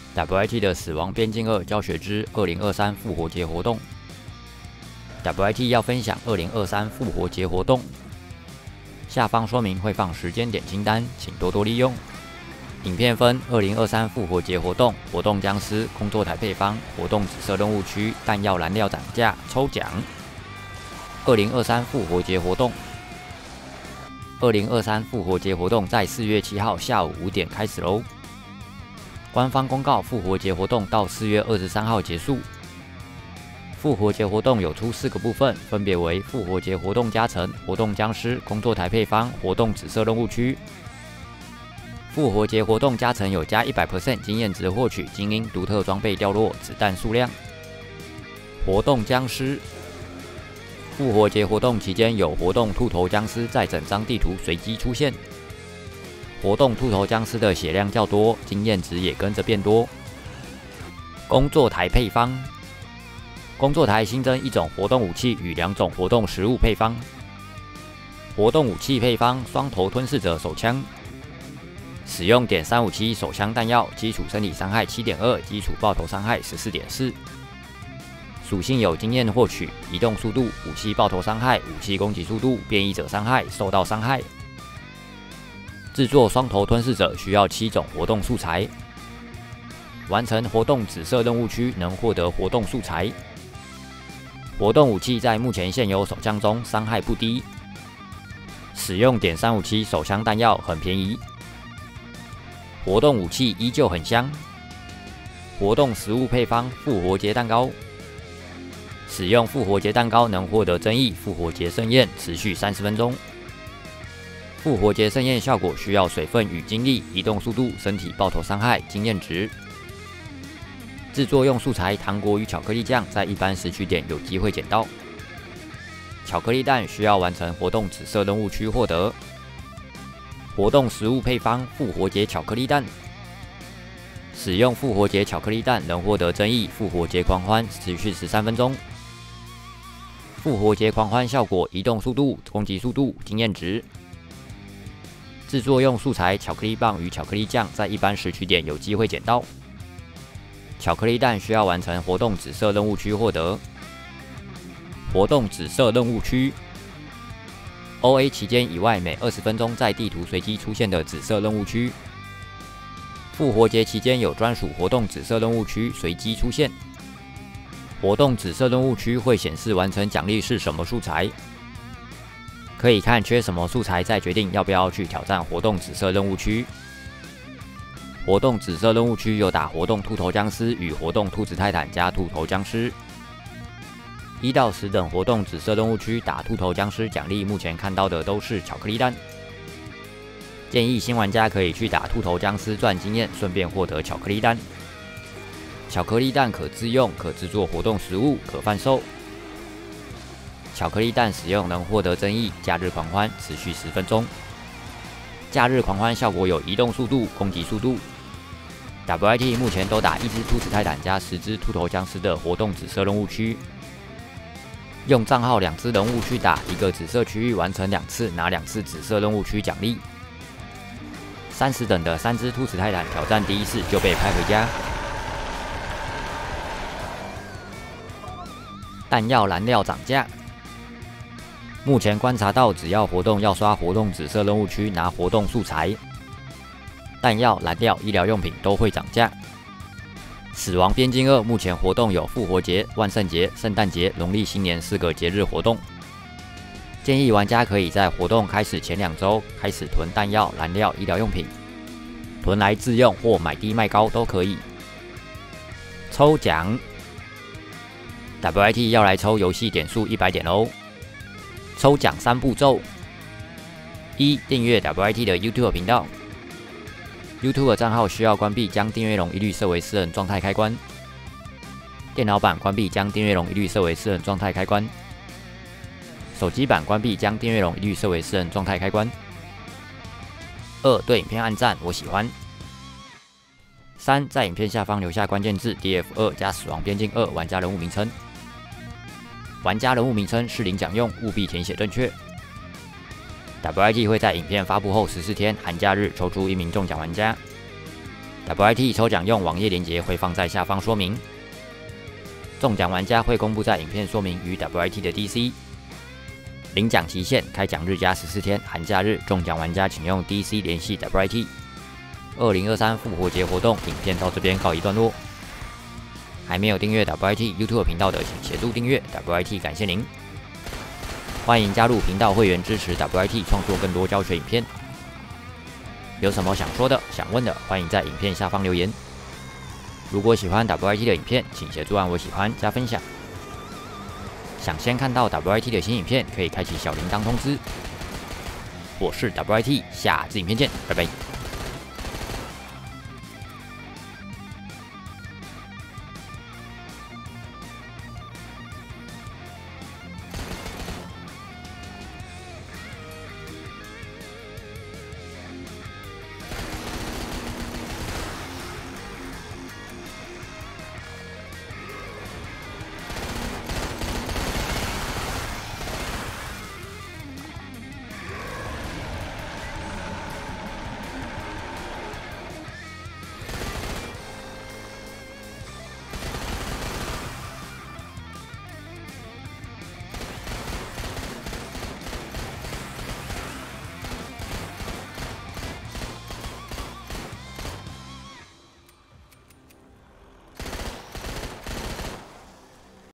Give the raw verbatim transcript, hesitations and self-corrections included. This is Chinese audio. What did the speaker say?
W I T 的死亡边境二教学之二零二三复活节活动。W I T 要分享二零二三复活节活动，下方说明会放时间点清单，请多多利用。影片分二零二三复活节活动、活动僵尸、工作台配方、活动紫色任务区、弹药燃料涨价、抽奖。二零二三复活节活动，二零二三复活节活动在四月七号下午五点开始喽。官方公告，复活节活动到四月二十三号结束。复活节活动有出四个部分，分别为复活节活动加成、活动僵尸、工作台配方、活动紫色任务区。复活节活动加成有加 百分之百 经验值获取精英独特装备掉落子弹数量。活动僵尸，复活节活动期间有活动兔头僵尸在整张地图随机出现。活动兔头僵尸的血量较多，经验值也跟着变多。工作台配方，工作台新增一种活动武器与两种活动食物配方。活动武器配方：双头吞噬者手枪，使用点三五七手枪弹药，基础身体伤害 七点二， 基础爆头伤害 十四点四。属性有经验获取、移动速度、武器爆头伤害、武器攻击速度、变异者伤害、受到伤害。制作双头吞噬者需要七种活动素材。完成活动紫色任务区能获得活动素材。活动武器在目前现有手枪中伤害不低。使用点三五七手枪弹药很便宜。活动武器依旧很香。活动食物配方：复活节蛋糕。使用复活节蛋糕能获得增益复活节盛宴，持续三十分钟。复活节盛宴效果需要水分与精力、移动速度、身体爆头伤害、经验值。制作用素材：糖果与巧克力酱，在一般时区点有机会捡到。巧克力蛋需要完成活动紫色任务区获得。活动食物配方：复活节巧克力蛋。使用复活节巧克力蛋能获得增益复活节狂欢，持续十三分钟。复活节狂欢效果：移动速度、攻击速度、经验值。制作用素材：巧克力棒与巧克力酱，在一般时区点有机会捡到。巧克力蛋需要完成活动紫色任务区获得。活动紫色任务区 O A 期间以外，每二十分钟在地图随机出现的紫色任务区。复活节期间有专属活动紫色任务区随机出现。活动紫色任务区会显示完成奖励是什么素材。可以看缺什么素材，再决定要不要去挑战活动紫色任务区。活动紫色任务区有打活动兔头僵尸与活动兔子泰坦加兔头僵尸。一到十等活动紫色任务区打兔头僵尸，奖励目前看到的都是巧克力蛋。建议新玩家可以去打兔头僵尸赚经验，顺便获得巧克力蛋。巧克力蛋可自用，可制作活动食物，可贩售。巧克力蛋使用能获得增益假日狂欢，持续十分钟。假日狂欢效果有移动速度、攻击速度。W I T 目前都打一只兔子泰坦加十只兔头僵尸的活动紫色任务区。用账号两只人物去打一个紫色区域，完成两次拿两次紫色任务区奖励。三十等的三只兔子泰坦挑战第一次就被拍回家。弹药燃料涨价。目前观察到，只要活动要刷活动紫色任务区拿活动素材，弹药、燃料、医疗用品都会涨价。死亡边境二目前活动有复活节、万圣节、圣诞节、农历新年四个节日活动。建议玩家可以在活动开始前两周开始囤弹药、燃料、医疗用品，囤来自用或买低卖高都可以。抽奖 ，W I T 要来抽游戏点数一百点哦。抽奖三步骤：一、订阅 W I T 的 YouTube 频道。YouTube 账号需要关闭，将订阅容一律设为私人状态开关。电脑版关闭，将订阅容一律设为私人状态开关。手机版关闭，将订阅容一律设为私人状态开关。二、对影片按赞，我喜欢。三、在影片下方留下关键字 D F 二 加死亡边境二玩家人物名称。玩家人物名称是领奖用，务必填写正确。W I T 会在影片发布后十四天寒假日抽出一名中奖玩家。 W I T 抽奖用网页链接会放在下方说明，中奖玩家会公布在影片说明与 W I T 的 D C。领奖期限开奖日加十四天，寒假日中奖玩家请用 D C 联系 W I T。二零二三复活节活动影片到这边告一段落。还没有订阅 W I T YouTube 频道的，请协助订阅 W I T， 感谢您。欢迎加入频道会员支持 W I T 创作更多教学影片。有什么想说的、想问的，欢迎在影片下方留言。如果喜欢 W I T 的影片，请协助按我喜欢加分享。想先看到 W I T 的新影片，可以开启小铃铛通知。我是 W I T， 下次影片见，拜拜。